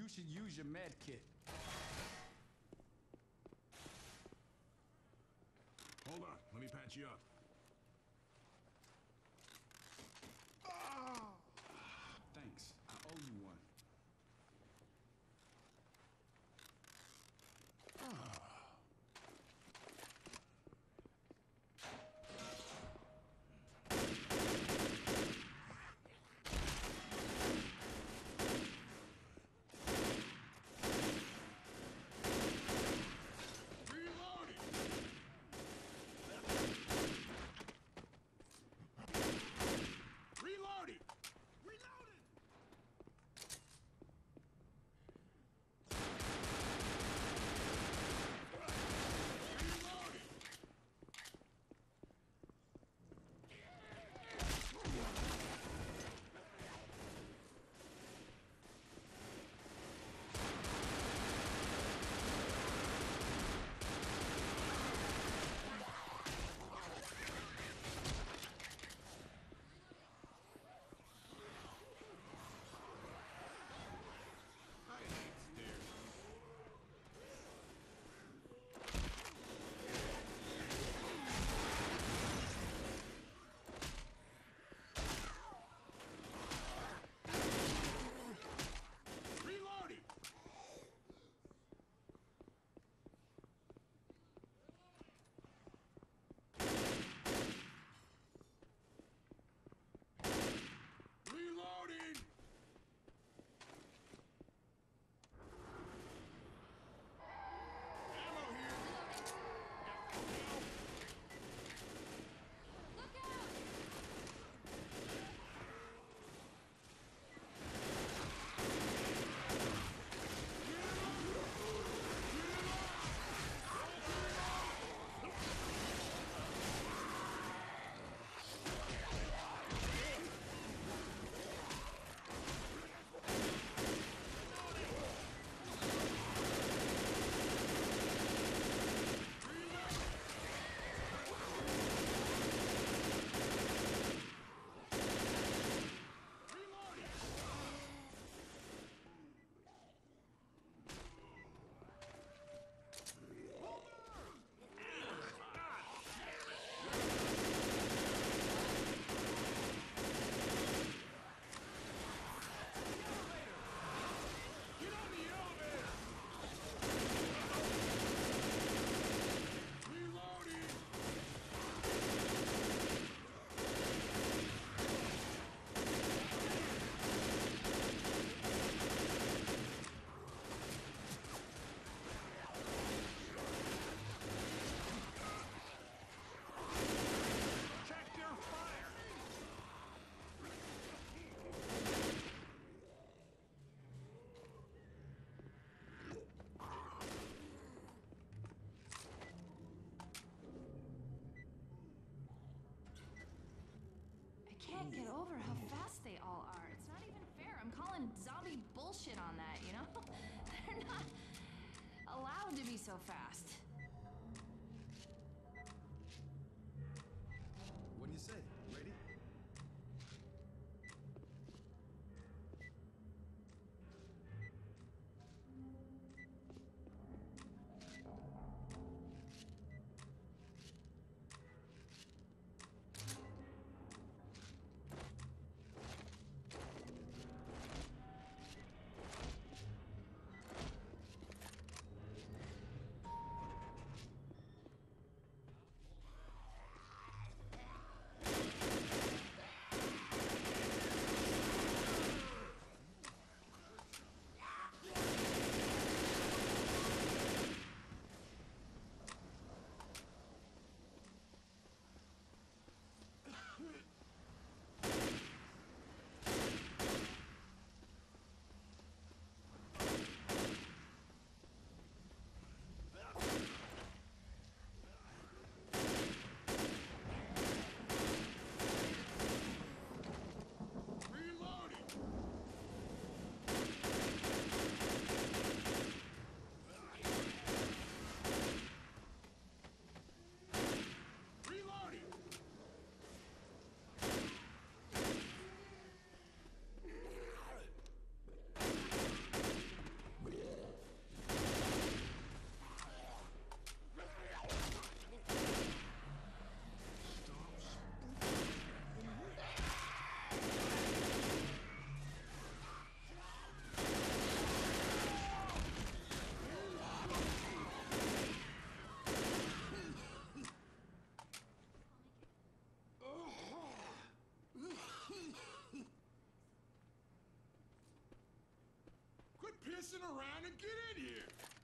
You should use your med kit. Hold on, let me patch you up. Thanks. I owe you one. Reloading! I hate stairs. Reloading! Reloading! Ammo here! Look out! Get on the elevator! Reloading! Check your fire! I can't get over how fast they all are. It's not even fair. I'm calling zombie bullshit on that, you know? They're not allowed to be so fast. What do you say? Ready? around and get in here!